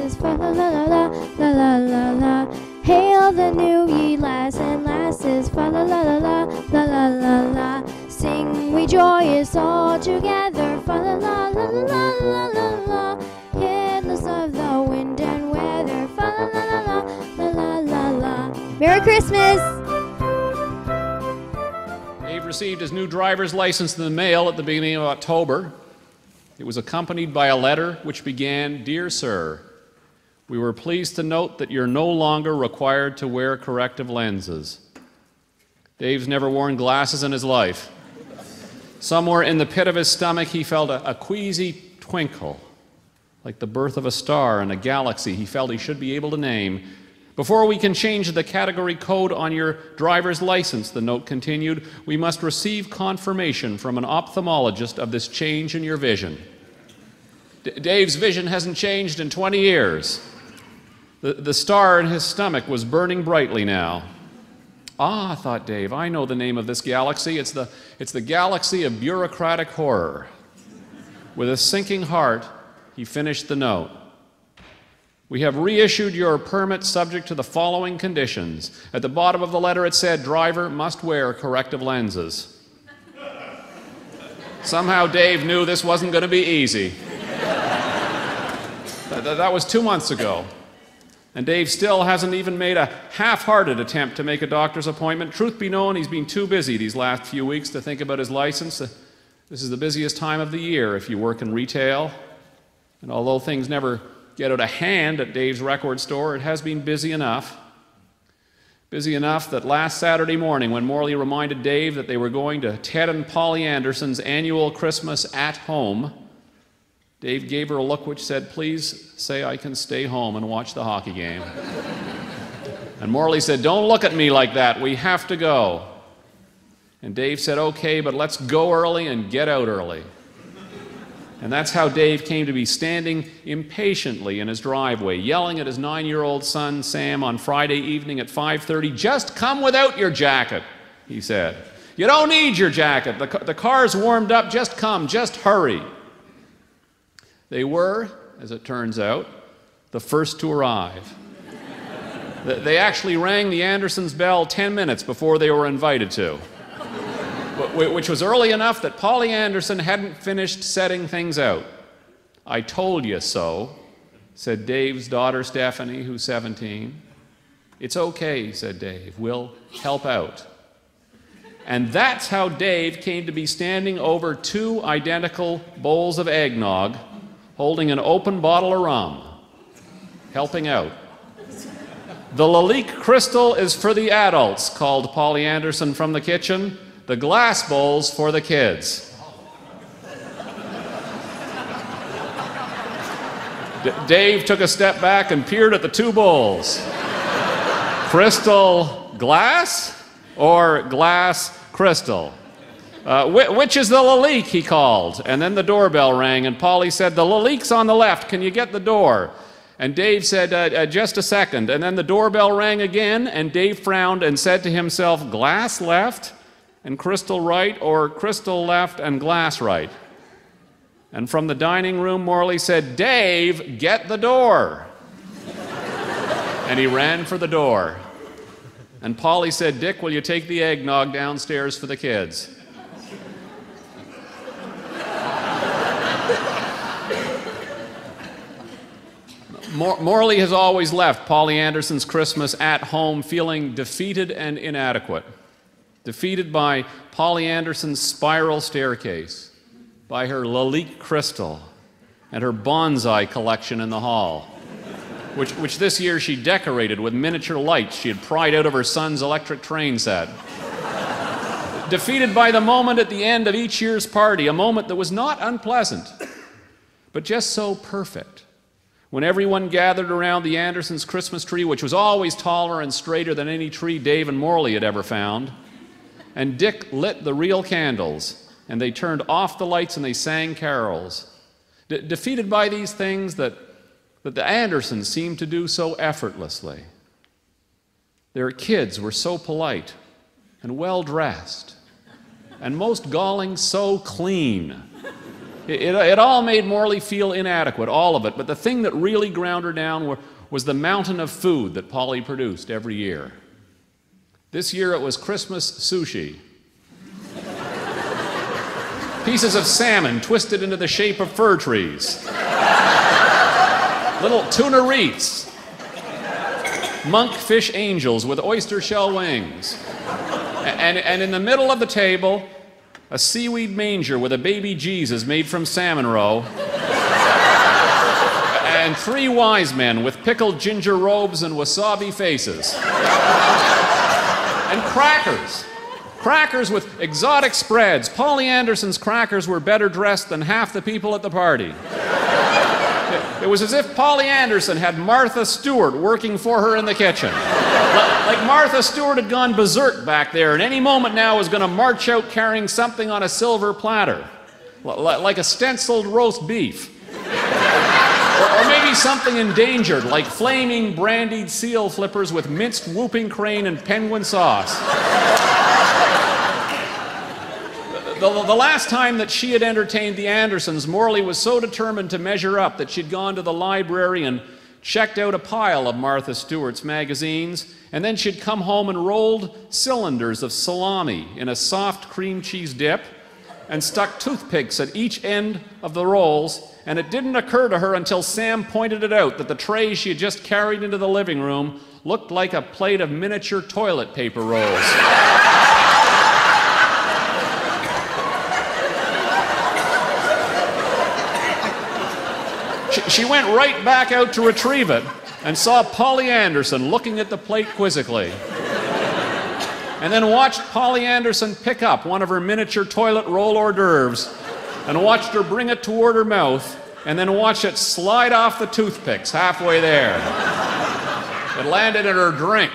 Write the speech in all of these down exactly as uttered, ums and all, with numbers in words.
lasses, fa la la la la la la la. Hail the new ye lass and lasses, fa la la la la la la la la. Sing we joyous all together, fa la la la la la la la. Heedless of the wind and weather, fa la la la la la la la. Merry Christmas! Dave received his new driver's license in the mail at the beginning of October. It was accompanied by a letter which began, "Dear Sir, we were pleased to note that you're no longer required to wear corrective lenses." Dave's never worn glasses in his life. Somewhere in the pit of his stomach, he felt a, a queasy twinkle, like the birth of a star in a galaxy he felt he should be able to name. "Before we can change the category code on your driver's license," the note continued, "we must receive confirmation from an ophthalmologist of this change in your vision." D- Dave's vision hasn't changed in twenty years. The, the star in his stomach was burning brightly now. "Ah," thought Dave, "I know the name of this galaxy. It's the, it's the galaxy of bureaucratic horror." With a sinking heart, he finished the note. "We have reissued your permit subject to the following conditions." At the bottom of the letter it said, "Driver must wear corrective lenses." Somehow Dave knew this wasn't going to be easy. that, that was two months ago. And Dave still hasn't even made a half-hearted attempt to make a doctor's appointment. Truth be known, he's been too busy these last few weeks to think about his license. This is the busiest time of the year if you work in retail. And although things never get out of hand at Dave's record store, it has been busy enough. Busy enough that last Saturday morning, when Morley reminded Dave that they were going to Ted and Polly Anderson's annual Christmas at home, Dave gave her a look which said, "Please say I can stay home and watch the hockey game." And Morley said, "Don't look at me like that. We have to go." And Dave said, "Okay, but let's go early and get out early." And that's how Dave came to be standing impatiently in his driveway, yelling at his nine-year-old son, Sam, on Friday evening at five thirty, "Just come without your jacket," he said. "You don't need your jacket. The, the car's warmed up. Just come. Just hurry." They were, as it turns out, the first to arrive. They actually rang the Andersons' bell ten minutes before they were invited to, which was early enough that Polly Anderson hadn't finished setting things out. "I told you so," said Dave's daughter Stephanie, who's seventeen. "It's okay," said Dave. "We'll help out." And that's how Dave came to be standing over two identical bowls of eggnog, holding an open bottle of rum, helping out. "The Lalique crystal is for the adults," called Polly Anderson from the kitchen. "The glass bowl's for the kids." D- Dave took a step back and peered at the two bowls. Crystal glass or glass crystal? Uh, wh- which is the Lalique, he called. And then the doorbell rang, and Polly said, "The Lalique's on the left. Can you get the door?" And Dave said, uh, uh, "Just a second." And then the doorbell rang again, and Dave frowned and said to himself, "Glass left and crystal right, or crystal left and glass right?" And from the dining room, Morley said, "Dave, get the door." And he ran for the door. And Polly said, "Dick, will you take the eggnog downstairs for the kids?" Mor- Morley has always left Polly Anderson's Christmas at home feeling defeated and inadequate. Defeated by Polly Anderson's spiral staircase, by her Lalique crystal, and her bonsai collection in the hall, which, which this year she decorated with miniature lights she had pried out of her son's electric train set. Defeated by the moment at the end of each year's party, a moment that was not unpleasant, but just so perfect. When everyone gathered around the Andersons' Christmas tree, which was always taller and straighter than any tree Dave and Morley had ever found, and Dick lit the real candles, and they turned off the lights and they sang carols. De- defeated by these things that, that the Andersons seemed to do so effortlessly. Their kids were so polite and well-dressed, and most galling, so clean. It, it, it all made Morley feel inadequate, all of it. But the thing that really ground her down were, was the mountain of food that Polly produced every year. This year it was Christmas sushi. Pieces of salmon twisted into the shape of fir trees. Little tuna wreaths. Monkfish angels with oyster shell wings. And, and in the middle of the table, a seaweed manger with a baby Jesus made from salmon roe. And three wise men with pickled ginger robes and wasabi faces. And crackers. Crackers with exotic spreads. Polly Anderson's crackers were better dressed than half the people at the party. It, it was as if Polly Anderson had Martha Stewart working for her in the kitchen. Like Martha Stewart had gone berserk back there, and any moment now was going to march out carrying something on a silver platter, like a stenciled roast beef. Or, or maybe something endangered, like flaming brandied seal flippers with minced whooping crane and penguin sauce. The, the last time that she had entertained the Andersons, Morley was so determined to measure up that she'd gone to the library and checked out a pile of Martha Stewart's magazines, and then she'd come home and rolled cylinders of salami in a soft cream cheese dip and stuck toothpicks at each end of the rolls, and it didn't occur to her until Sam pointed it out that the tray she had just carried into the living room looked like a plate of miniature toilet paper rolls. She went right back out to retrieve it and saw Polly Anderson looking at the plate quizzically. And then watched Polly Anderson pick up one of her miniature toilet roll hors d'oeuvres and watched her bring it toward her mouth and then watch it slide off the toothpicks halfway there. It landed in her drink.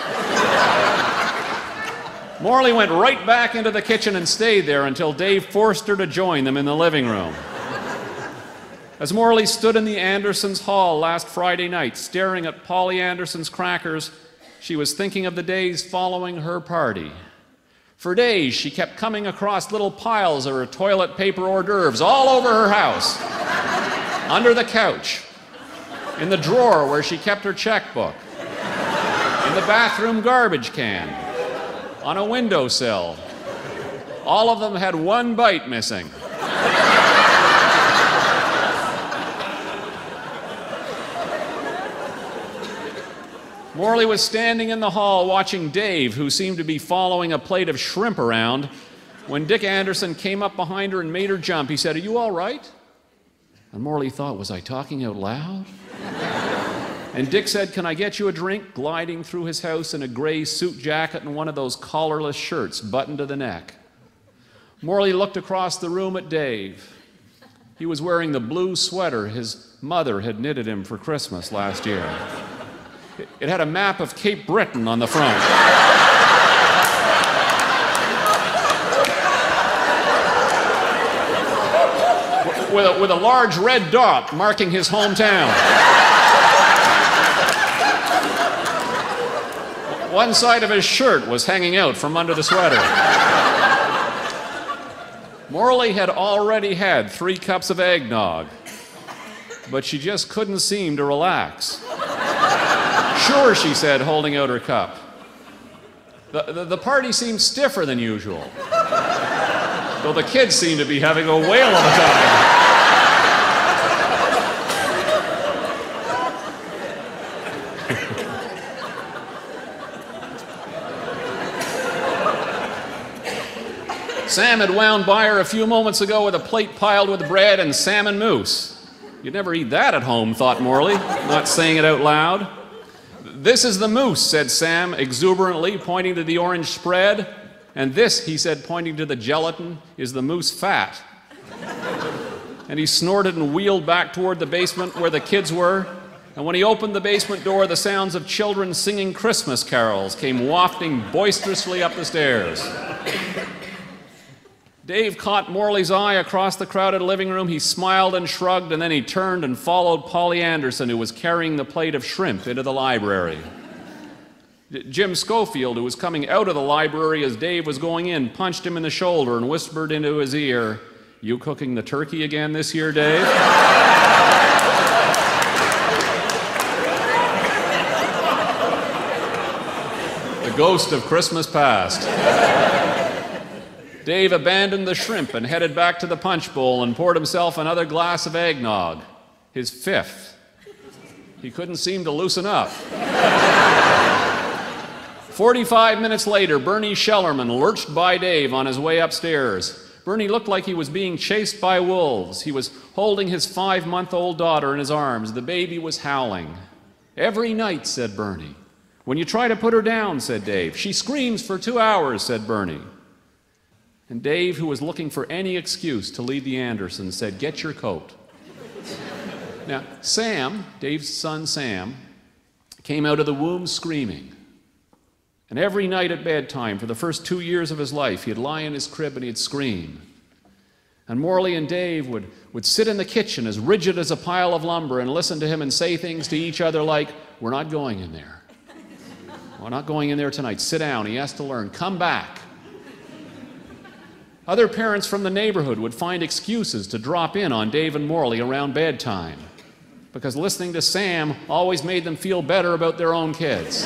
Morley went right back into the kitchen and stayed there until Dave forced her to join them in the living room. As Morley stood in the Andersons' hall last Friday night, staring at Polly Anderson's crackers, she was thinking of the days following her party. For days, she kept coming across little piles of her toilet paper hors d'oeuvres all over her house, under the couch, in the drawer where she kept her checkbook, in the bathroom garbage can, on a windowsill. All of them had one bite missing. Morley was standing in the hall watching Dave, who seemed to be following a plate of shrimp around, when Dick Anderson came up behind her and made her jump. He said, "Are you all right?" And Morley thought, was I talking out loud? And Dick said, "Can I get you a drink?" gliding through his house in a gray suit jacket and one of those collarless shirts buttoned to the neck. Morley looked across the room at Dave. He was wearing the blue sweater his mother had knitted him for Christmas last year. It had a map of Cape Breton on the front. With a, with a large red dot marking his hometown. One side of his shirt was hanging out from under the sweater. Morley had already had three cups of eggnog, but she just couldn't seem to relax. "Sure," she said, holding out her cup. The, the, the party seemed stiffer than usual, though the kids seemed to be having a whale of a time. Sam had wound by her a few moments ago with a plate piled with bread and salmon mousse. You'd never eat that at home, thought Morley, not saying it out loud. "This is the mousse," said Sam exuberantly, pointing to the orange spread. "And this," he said, pointing to the gelatin, "is the mousse fat." And he snorted and wheeled back toward the basement where the kids were. And when he opened the basement door, the sounds of children singing Christmas carols came wafting boisterously up the stairs. Dave caught Morley's eye across the crowded living room. He smiled and shrugged, and then he turned and followed Polly Anderson, who was carrying the plate of shrimp, into the library. Jim Schofield, who was coming out of the library as Dave was going in, punched him in the shoulder and whispered into his ear, "You cooking the turkey again this year, Dave?" The ghost of Christmas past. Dave abandoned the shrimp and headed back to the punch bowl and poured himself another glass of eggnog, his fifth. He couldn't seem to loosen up. Forty-five minutes later, Bernie Schellerman lurched by Dave on his way upstairs. Bernie looked like he was being chased by wolves. He was holding his five-month-old daughter in his arms. The baby was howling. "Every night," said Bernie. "When you try to put her down," said Dave. "She screams for two hours, said Bernie. And Dave, who was looking for any excuse to leave the Andersons, said, "Get your coat." Now, Sam, Dave's son Sam, came out of the womb screaming. And every night at bedtime, for the first two years of his life, he'd lie in his crib and he'd scream. And Morley and Dave would, would sit in the kitchen as rigid as a pile of lumber and listen to him and say things to each other like, "We're not going in there. We're not going in there tonight. Sit down. He has to learn. Come back." Other parents from the neighborhood would find excuses to drop in on Dave and Morley around bedtime, because listening to Sam always made them feel better about their own kids.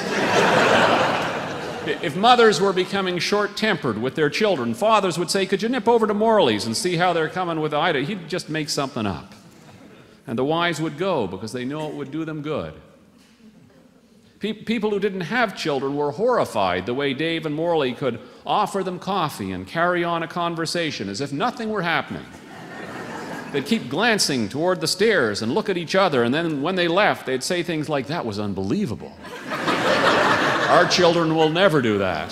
If mothers were becoming short-tempered with their children, fathers would say, "Could you nip over to Morley's and see how they're coming with Ida?" He'd just make something up. And the wives would go because they know it would do them good. Pe- people who didn't have children were horrified the way Dave and Morley could offer them coffee and carry on a conversation as if nothing were happening. They'd keep glancing toward the stairs and look at each other, and then when they left, they'd say things like, "That was unbelievable. Our children will never do that."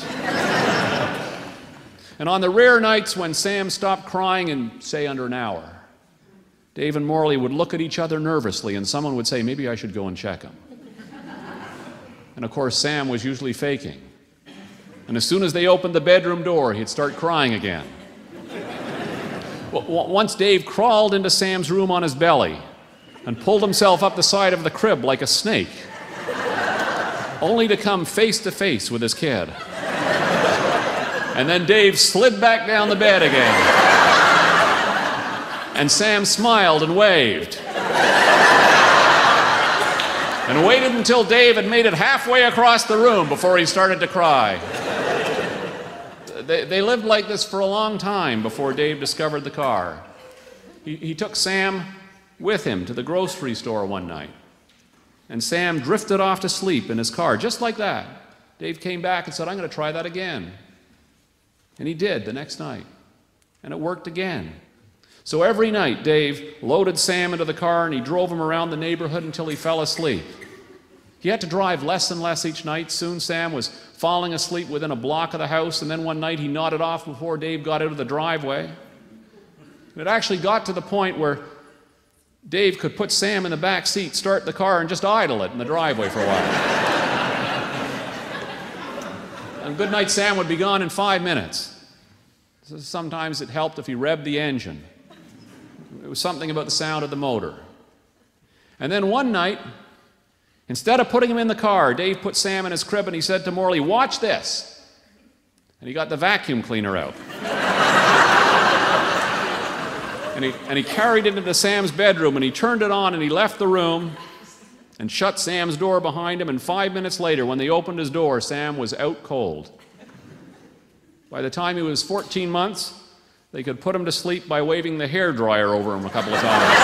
And on the rare nights when Sam stopped crying in, say, under an hour, Dave and Morley would look at each other nervously, and someone would say, "Maybe I should go and check him." And of course, Sam was usually faking. And as soon as they opened the bedroom door, he'd start crying again. Well, once Dave crawled into Sam's room on his belly and pulled himself up the side of the crib like a snake, only to come face to face with his kid. And then Dave slid back down the bed again. And Sam smiled and waved. And waited until Dave had made it halfway across the room before he started to cry. They, they lived like this for a long time before Dave discovered the car. He, he took Sam with him to the grocery store one night. And Sam drifted off to sleep in his car, just like that. Dave came back and said, "I'm going to try that again." And he did the next night. And it worked again. So every night, Dave loaded Sam into the car and he drove him around the neighborhood until he fell asleep. He had to drive less and less each night. Soon Sam was falling asleep within a block of the house, and then one night he nodded off before Dave got out of the driveway. It actually got to the point where Dave could put Sam in the back seat, start the car, and just idle it in the driveway for a while. And goodnight Sam would be gone in five minutes. Sometimes it helped if he revved the engine. It was something about the sound of the motor. And then one night, instead of putting him in the car, Dave put Sam in his crib and he said to Morley, "Watch this." And he got the vacuum cleaner out. and, he, and he carried it into Sam's bedroom and he turned it on and he left the room and shut Sam's door behind him. And five minutes later, when they opened his door, Sam was out cold. By the time he was fourteen months, they could put him to sleep by waving the hairdryer over him a couple of times.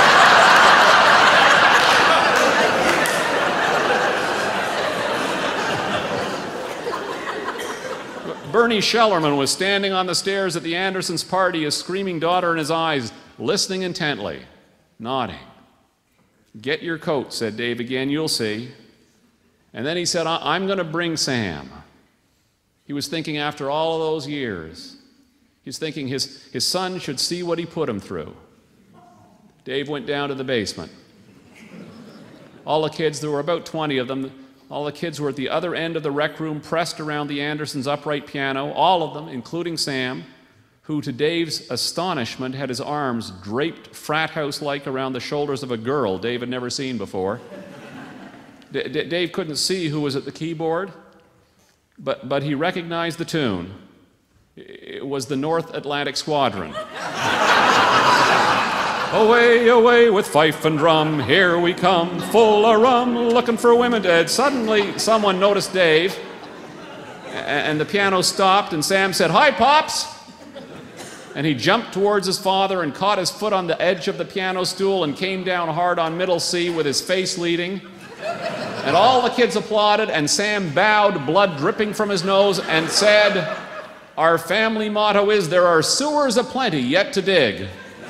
Bernie Schellerman was standing on the stairs at the Andersons' party, his screaming daughter in his eyes, listening intently, nodding. "Get your coat," said Dave again, "you'll see." And then he said, "I'm going to bring Sam." He was thinking after all of those years, he's thinking his, his son should see what he put him through. Dave went down to the basement. All the kids, there were about twenty of them, all the kids were at the other end of the rec room, pressed around the Andersons' upright piano, all of them, including Sam, who, to Dave's astonishment, had his arms draped frat house-like around the shoulders of a girl Dave had never seen before. D- D- Dave couldn't see who was at the keyboard, but, but he recognized the tune. It was the North Atlantic Squadron. Away, away with fife and drum, here we come, full of rum, looking for women dead. Suddenly, someone noticed Dave, and the piano stopped, and Sam said, "Hi, Pops!" And he jumped towards his father and caught his foot on the edge of the piano stool and came down hard on middle C with his face leading. And all the kids applauded, and Sam bowed, blood dripping from his nose, and said, "Our family motto is, there are sewers aplenty yet to dig."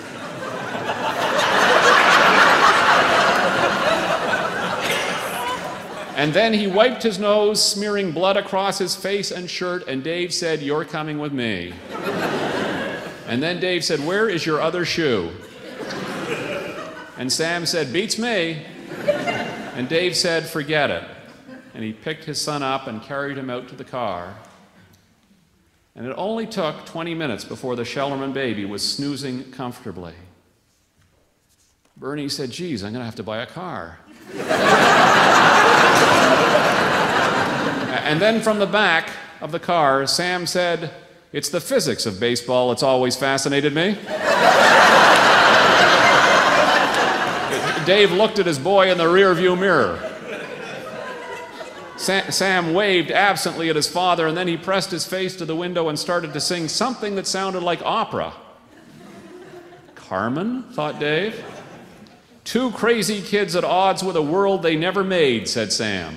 And then he wiped his nose, smearing blood across his face and shirt, and Dave said, "You're coming with me." And then Dave said, "Where is your other shoe?" And Sam said, "Beats me." And Dave said, "Forget it." And he picked his son up and carried him out to the car. And it only took twenty minutes before the Shellerman baby was snoozing comfortably. Bernie said, "Geez, I'm going to have to buy a car." And then from the back of the car, Sam said, "It's the physics of baseball that's always fascinated me." Dave looked at his boy in the rearview mirror. Sa- Sam waved absently at his father, and then he pressed his face to the window and started to sing something that sounded like opera. Carmen, thought Dave. Two crazy kids at odds with a world they never made, said Sam.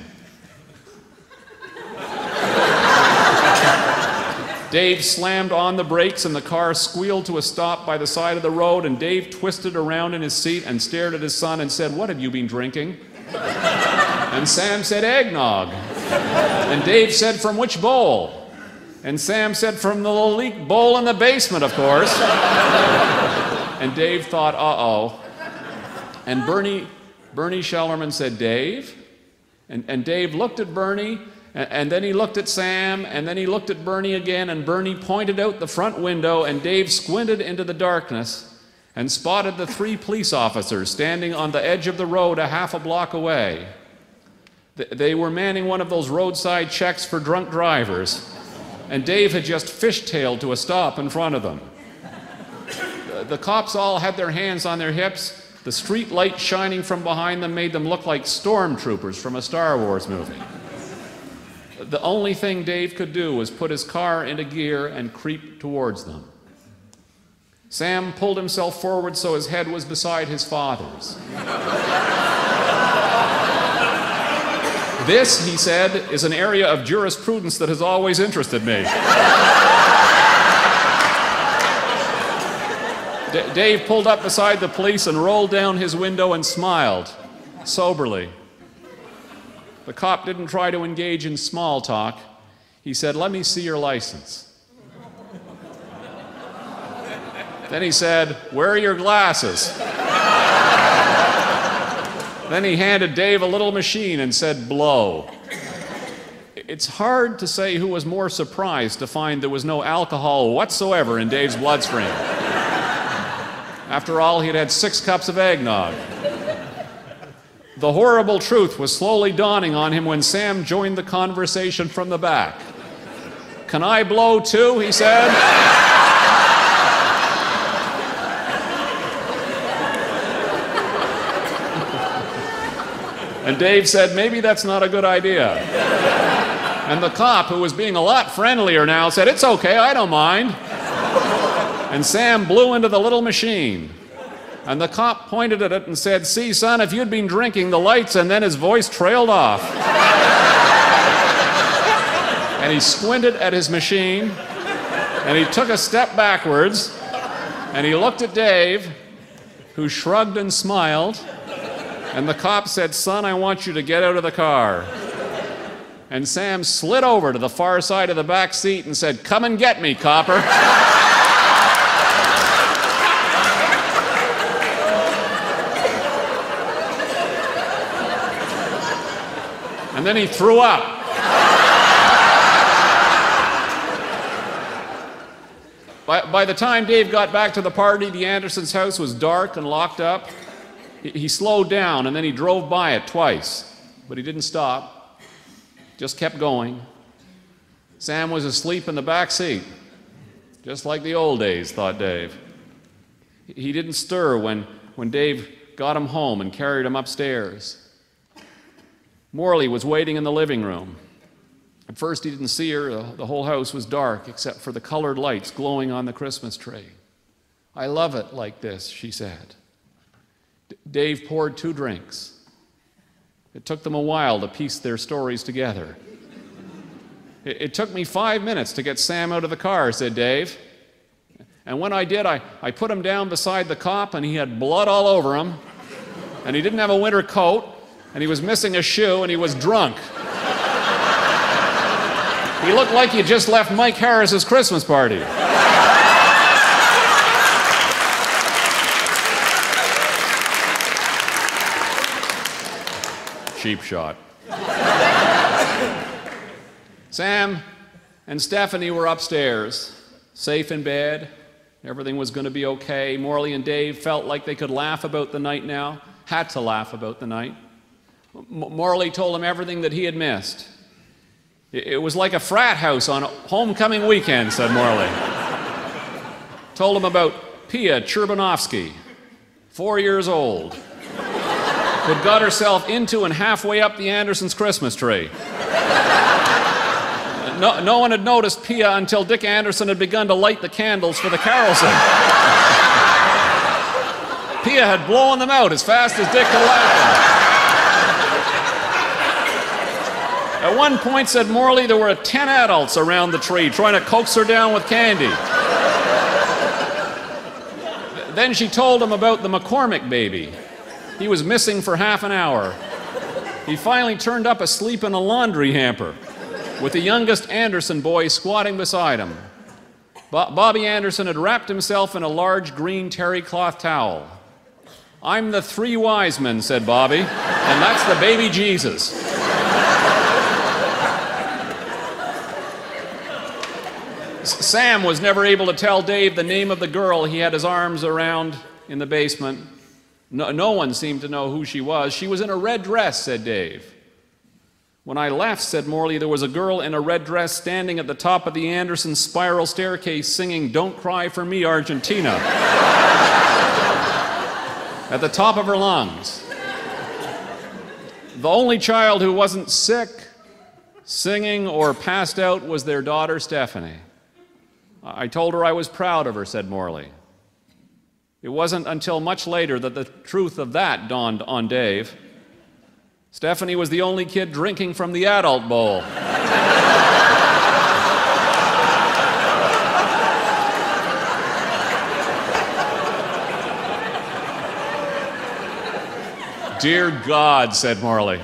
Dave slammed on the brakes and the car squealed to a stop by the side of the road, and Dave twisted around in his seat and stared at his son and said, "What have you been drinking?" And Sam said, "Eggnog." And Dave said, "From which bowl?" And Sam said, "From the little leak bowl in the basement, of course." And Dave thought, uh-oh. And Bernie, Bernie Shellerman said, "Dave?" And, and Dave looked at Bernie, and, and then he looked at Sam, and then he looked at Bernie again, and Bernie pointed out the front window, and Dave squinted into the darkness and spotted the three police officers standing on the edge of the road a half a block away. They were manning one of those roadside checks for drunk drivers, and Dave had just fishtailed to a stop in front of them. The cops all had their hands on their hips. The street light shining from behind them made them look like stormtroopers from a Star Wars movie. The only thing Dave could do was put his car into gear and creep towards them. Sam pulled himself forward so his head was beside his father's. "This," he said, "is an area of jurisprudence that has always interested me." D- Dave pulled up beside the police and rolled down his window and smiled, soberly. The cop didn't try to engage in small talk. He said, "Let me see your license." Then he said, "Where are your glasses?" Then he handed Dave a little machine and said, "Blow." It's hard to say who was more surprised to find there was no alcohol whatsoever in Dave's bloodstream. After all, he'd had six cups of eggnog. The horrible truth was slowly dawning on him when Sam joined the conversation from the back. "Can I blow too?" he said. And Dave said, "Maybe that's not a good idea." And the cop, who was being a lot friendlier now, said, "It's okay, I don't mind." And Sam blew into the little machine. And the cop pointed at it and said, "See, son, if you'd been drinking the lights," and then his voice trailed off. And he squinted at his machine, and he took a step backwards, and he looked at Dave, who shrugged and smiled, and the cop said, "Son, I want you to get out of the car." And Sam slid over to the far side of the back seat and said, "Come and get me, copper." And then he threw up. By, by the time Dave got back to the party, the Andersons' house was dark and locked up. He, he slowed down, and then he drove by it twice. But he didn't stop, just kept going. Sam was asleep in the back seat, just like the old days, thought Dave. He didn't stir when, when Dave got him home and carried him upstairs. Morley was waiting in the living room. At first he didn't see her. The whole house was dark except for the colored lights glowing on the Christmas tree. "I love it like this," she said. D- Dave poured two drinks. It took them a while to piece their stories together. It, it took me five minutes to get Sam out of the car, said Dave. And when I did, I, I put him down beside the cop, and he had blood all over him, and he didn't have a winter coat, and he was missing a shoe, and he was drunk. He looked like he just left Mike Harris's Christmas party. Cheap shot. Sam and Stephanie were upstairs, safe in bed. Everything was going to be okay. Morley and Dave felt like they could laugh about the night now, had to laugh about the night. M- Morley told him everything that he had missed. It, it was like a frat house on a homecoming weekend, said Morley. Told him about Pia Cherbanovsky, four years old, who'd got herself into and halfway up the Andersons' Christmas tree. No, no one had noticed Pia until Dick Anderson had begun to light the candles for the carol singing. Pia had blown them out as fast as Dick could light them. At one point, said Morley, there were ten adults around the tree trying to coax her down with candy. Then she told him about the McCormick baby. He was missing for half an hour. He finally turned up asleep in a laundry hamper, with the youngest Anderson boy squatting beside him. Bo- Bobby Anderson had wrapped himself in a large green terry cloth towel. "I'm the three wise men," said Bobby, "and that's the baby Jesus." S- Sam was never able to tell Dave the name of the girl he had his arms around in the basement. No, no one seemed to know who she was. "She was in a red dress," said Dave. "When I left," said Morley, "there was a girl in a red dress standing at the top of the Anderson spiral staircase singing 'Don't Cry for Me, Argentina' at the top of her lungs. The only child who wasn't sick, singing, or passed out was their daughter, Stephanie. I told her I was proud of her," said Morley. It wasn't until much later that the truth of that dawned on Dave. Stephanie was the only kid drinking from the adult bowl. "Dear God," said Morley.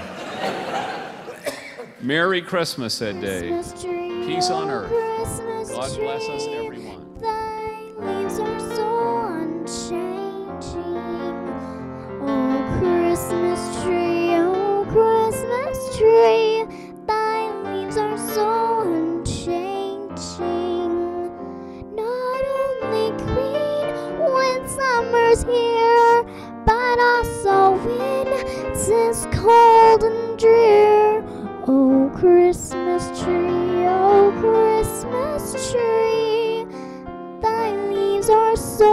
"Merry Christmas," said Dave. "Peace on earth. God bless us, everyone." Thy leaves are so unchanging. Oh, Christmas tree, oh, Christmas tree, thy leaves are so unchanging. Not only green when summer's here, but also when it's cold and drear. Oh, Christmas tree, oh, Christmas tree, thy leaves are so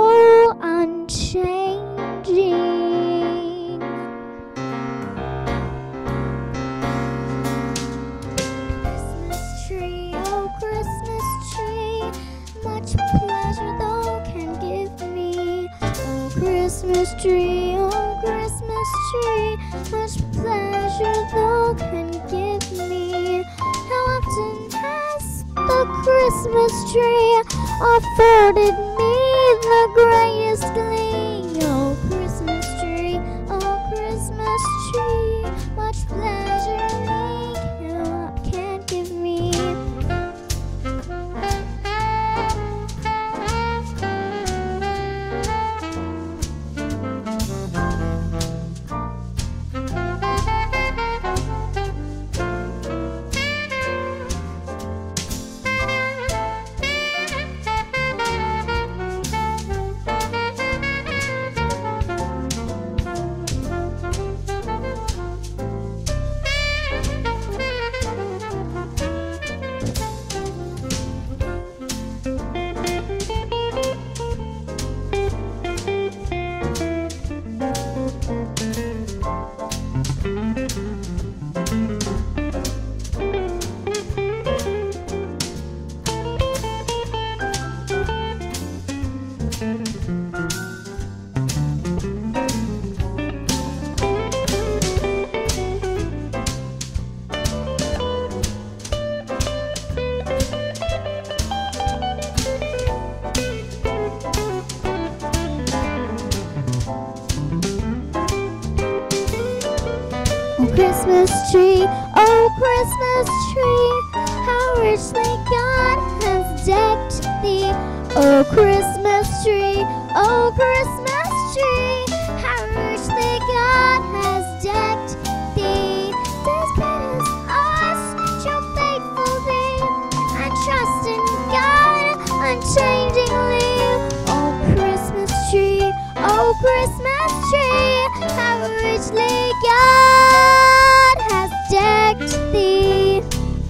unchanging. Christmas tree, oh, Christmas tree, much pleasure thou can give me. Oh, Christmas tree, oh, Christmas tree, much pleasure thou can give me. How often has the Christmas tree afforded me the greatest glee? Oh, Christmas tree, oh, Christmas tree, much pleasure you can give me. Christmas tree, oh Christmas tree, how richly God has decked thee. Oh Christmas tree, oh Christmas tree, how richly God has decked thee. Despite his us, shall faithful be, and trust in God unchangingly. Oh Christmas tree, oh Christmas tree, how richly God has decked thee.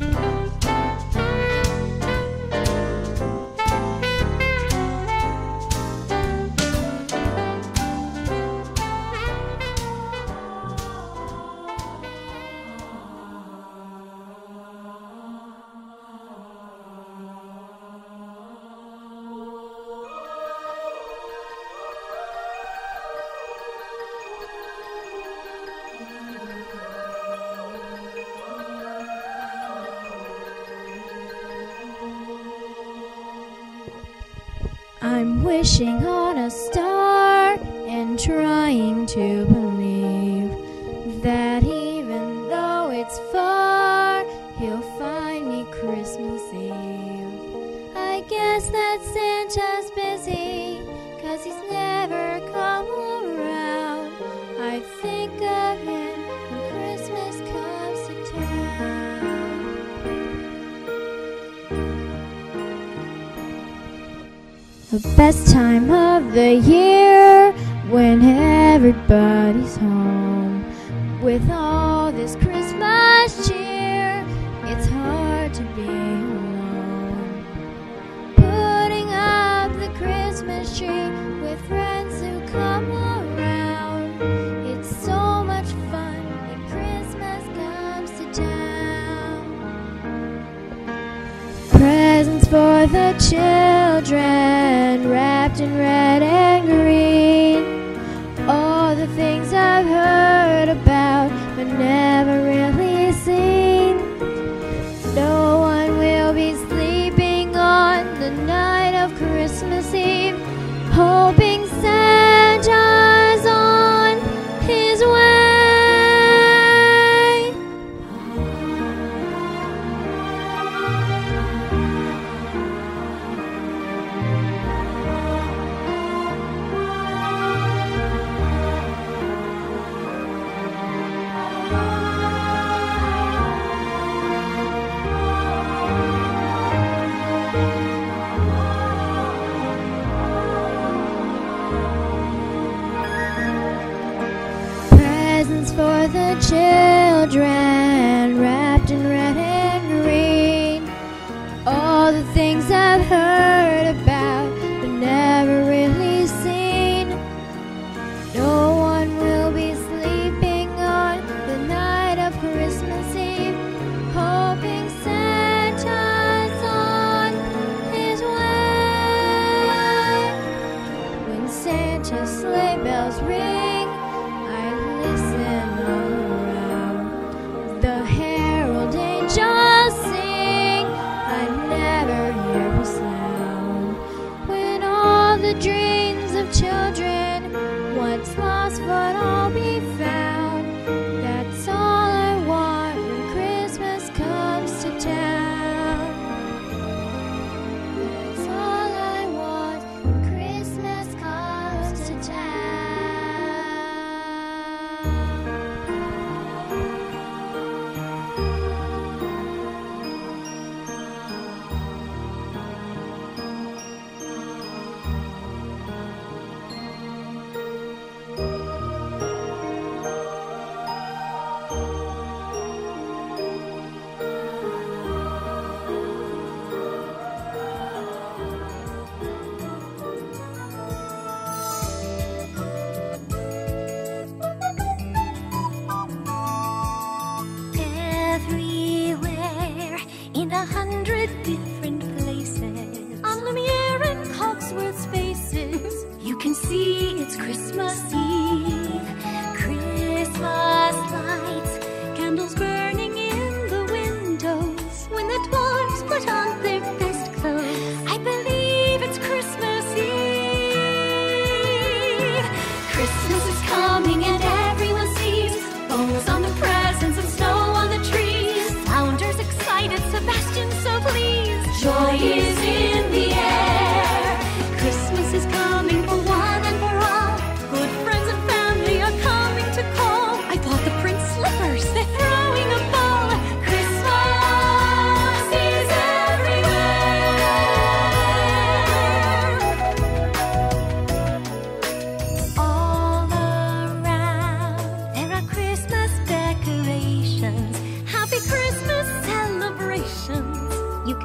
I'm wishing on a star and trying to believe that even though it's far, he'll find me Christmas Eve. I guess that Santa's busy, 'cause he's never come around. I think of him when Christmas comes to town. The best time of the year, when everybody's home, with all this Christmas cheer, it's hard to be alone. Putting up the Christmas tree with friends who come around, it's so much fun when Christmas comes to town. Presents for the children, wrapped in red and green. All the things I've heard about but never really seen. No one will be sleeping on the night of Christmas Eve, hoping Santa's on his way. Presents for the children, wrapped in red and green. All the things I've heard about but never really seen. No one will be sleeping on the night of Christmas Eve, hoping Santa's on his way. When Santa's sleigh bells ring, I listen all around.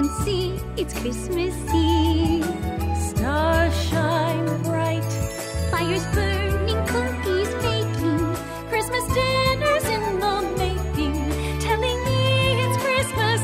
can see it's Christmas Eve. Stars shine bright, fires burning, cookies baking, Christmas dinners in the making, telling me it's Christmas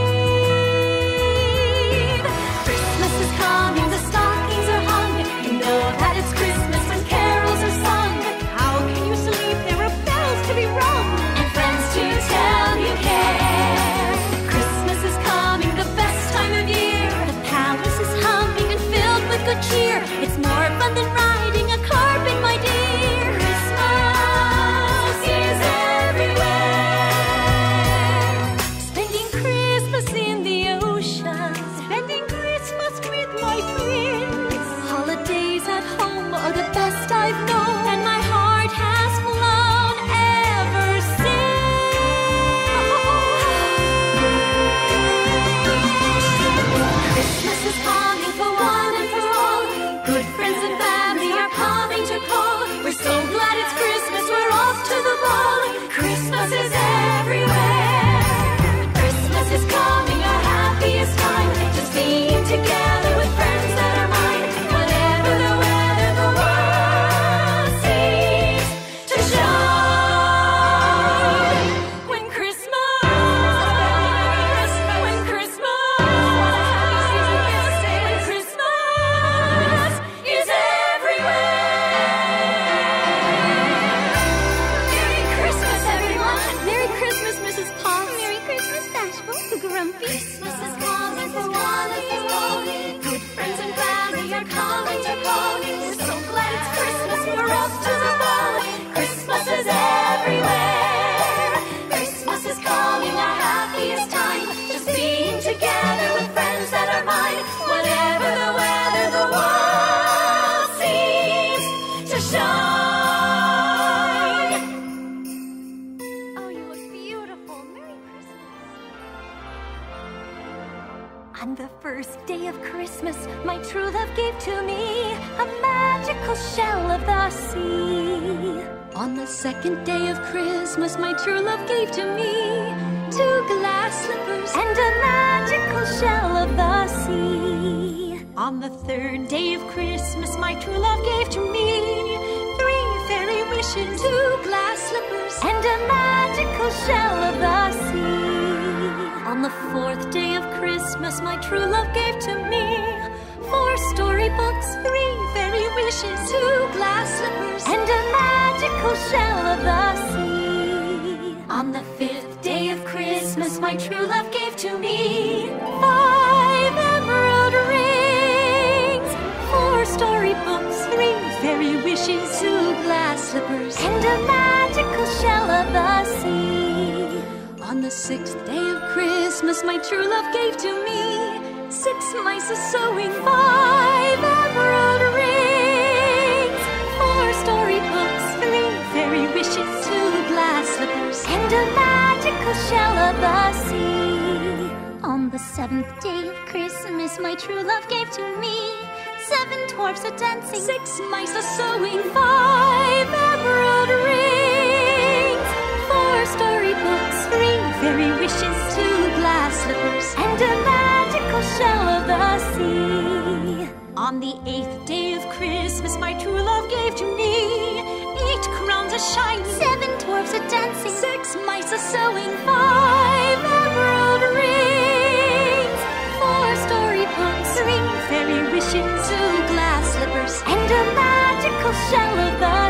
Eve. Christmas is coming, the stockings are hung, you know that it's Christmas when carols are sung. How can you sleep? There are bells to be rung and friends to tell you care. Christmas is coming, the best time of year. The palace is humming and filled with good cheer. It's more fun than riding a carpet, my dear. Christmas is everywhere. Spending Christmas in the ocean, spending Christmas with my friends. Holidays at home are the best I've known, and my heart has flown ever since. Christmas is coming for one and for all. Good friends and family are coming to call. We're so glad it's Christmas, we're off to the ball. Christmas is everywhere. Christmas is coming, our happiest time. Just being together with friends that are mine. Whatever the weather, the world seems to shine. When Christmas, when Christmas, when Christmas is everywhere. Merry Christmas, everyone. Merry Christmas, Missus Potts. Merry Christmas, Bashful. Grumpy. Christmas is coming for one and for all. Good friends and family are coming to call. We're so glad it's Christmas, we're off to the ball. Christmas is everywhere. Christmas is coming, our happiest time. Just being together with friends that are mine. Whatever the weather, the world seems to shine. Oh, you look beautiful. Merry Christmas. On the first day of Christmas, my true love gave to me a magical shell of the sea. On the second day of Christmas, my true love gave to me two glass slippers and a magical shell of the sea. On the third day of Christmas, my true love gave to me three fairy wishes, two glass slippers and a magical shell of the sea. On the fourth day of Christmas, my true love gave to me four storybooks, three fairy wishes, two glass slippers and a magical shell of the sea. On the fifth day of Christmas, my true love gave to me five emerald rings, four storybooks, three fairy wishes, two glass slippers and a magical shell of the sea. On the sixth day of Christmas, my true love gave to me six mice a sewing, five emerald rings, four storybooks, three fairy wishes, two glass slippers and a magical shell of the sea. On the seventh day of Christmas, my true love gave to me seven dwarfs a dancing, six mice a sewing, five emerald rings, four storybooks, three fairy wishes, two glass slippers and a magical shell of the sea. On the eighth day of Christmas, my true love gave to me eight crowns a shining, seven dwarfs a dancing, six mice a sewing, five emerald rings, four storybooks, three fairy wishes, two glass slippers and a magical shell of the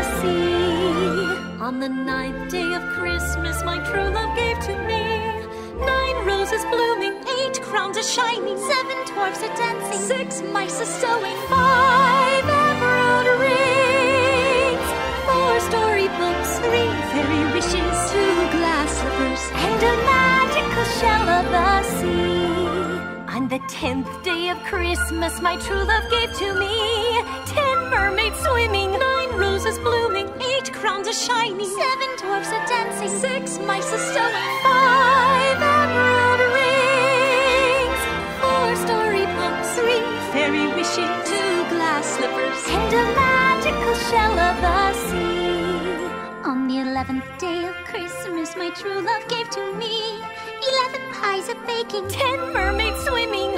sea. On the ninth day of Christmas, my true love gave to me nine roses blooming, eight crowns a shining, seven dwarfs a dancing, six mice a sewing, five emerald rings, four storybooks, three fairy wishes, two glass slippers and a magical shell of the sea. On the tenth day of Christmas, my true love gave to me ten mermaids swimming, nine roses blooming, eight crowns a shining, seven dwarfs a dancing, six mice a sewing, five emerald rings, four storybooks, three fairy wishes, two glass slippers and a magical shell of the sea. On the eleventh day of Christmas, my true love gave to me eleven pies of baking, ten mermaids swimming,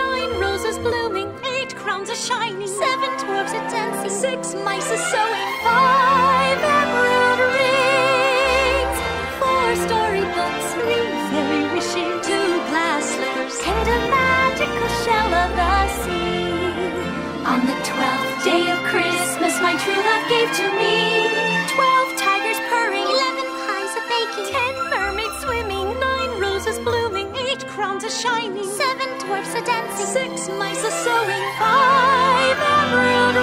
crowns are shining, seven dwarfs are dancing, six mice are sewing, five emerald rings, four storybooks, three fairy wishing, two glass slippers, and a magical shell of the sea. On the twelfth day of Christmas, my true love gave to me twelve tigers purring, eleven pies a baking, ten mermaids swimming, nine roses blooming, eight crowns are shining, seven dwarfs are dancing, six mice are sewing, five emerald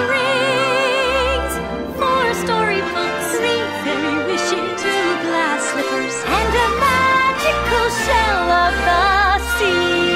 rings, four storybooks, three fairy wishing, two glass slippers, and a magical shell of the sea.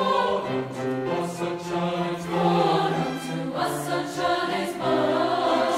Unto us a child is born.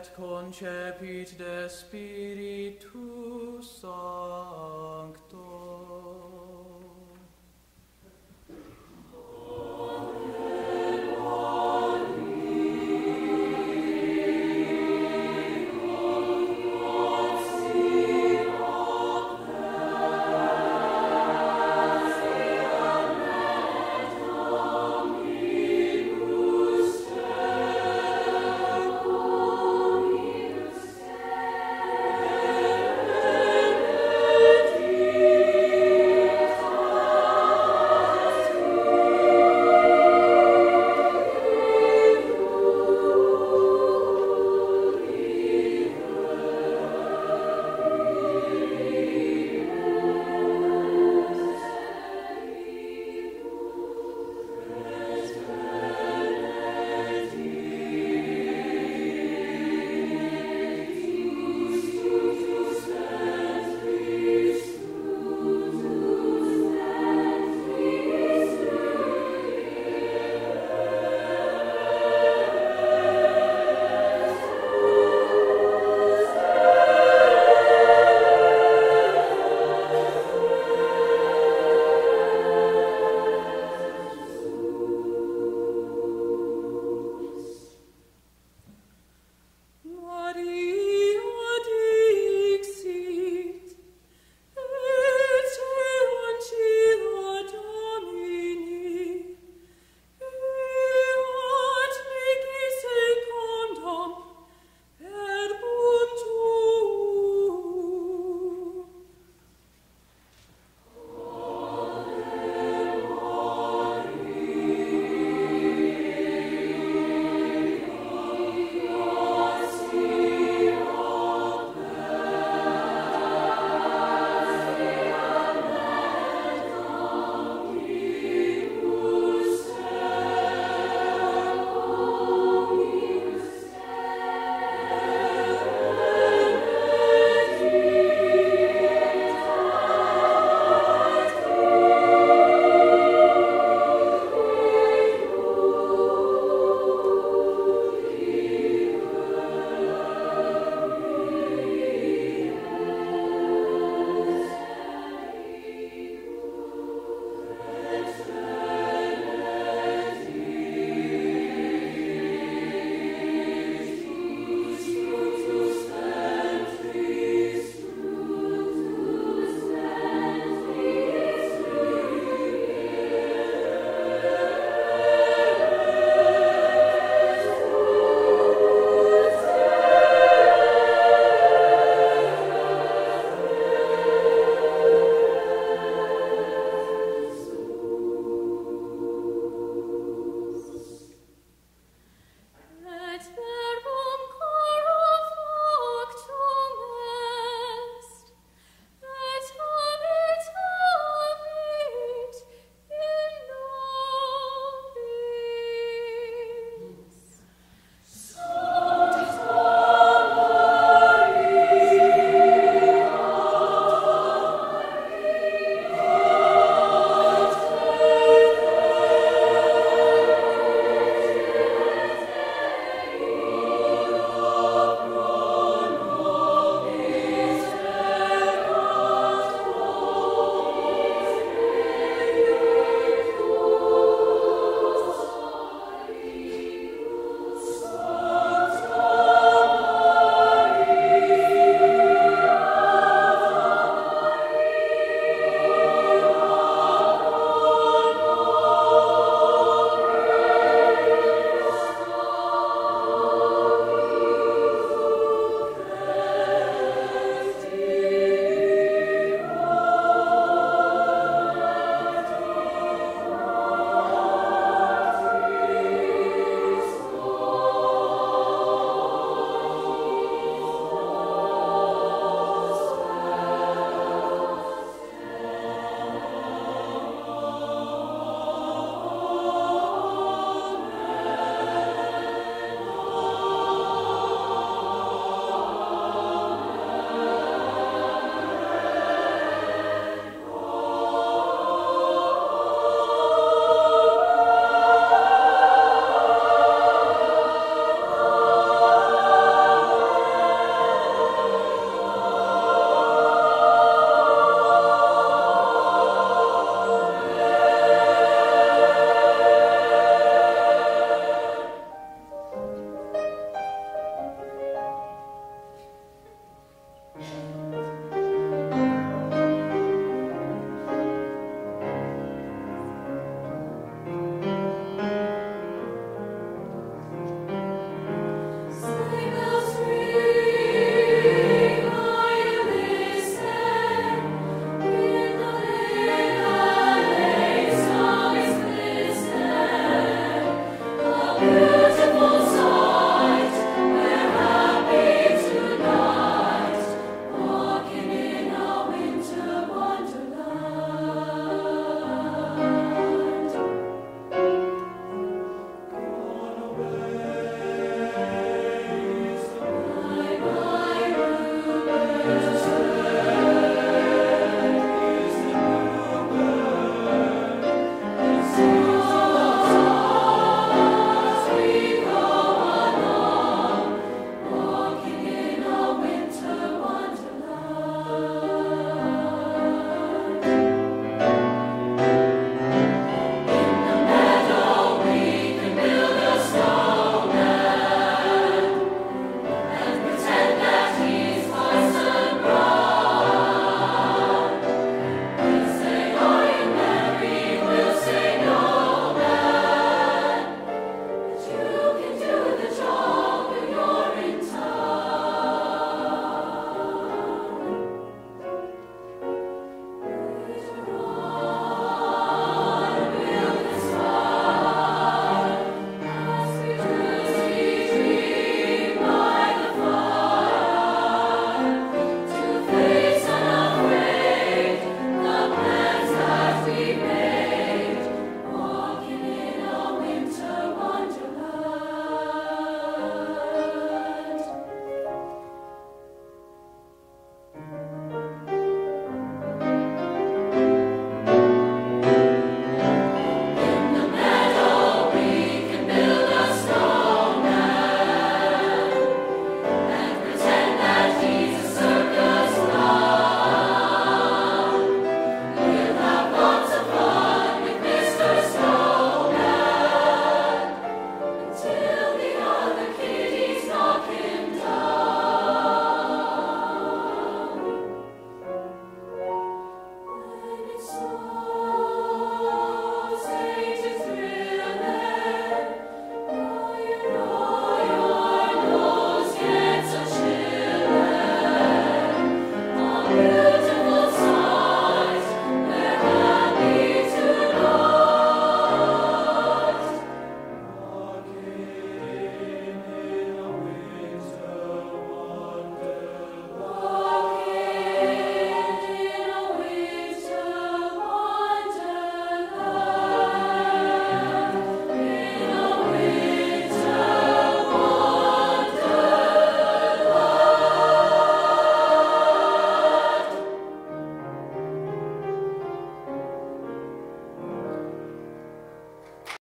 et concepit de Spiritu Sancto.